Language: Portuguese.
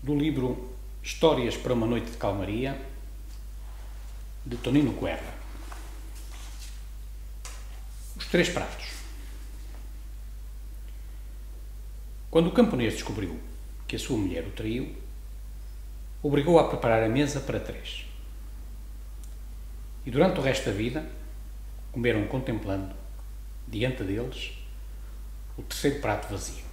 do livro Histórias para uma Noite de Calmaria, de Tonino Guerra. Os três pratos. Quando o camponês descobriu que a sua mulher o traiu, obrigou-a a preparar a mesa para três. E durante o resto da vida, comeram contemplando, diante deles, o terceiro prato vazio.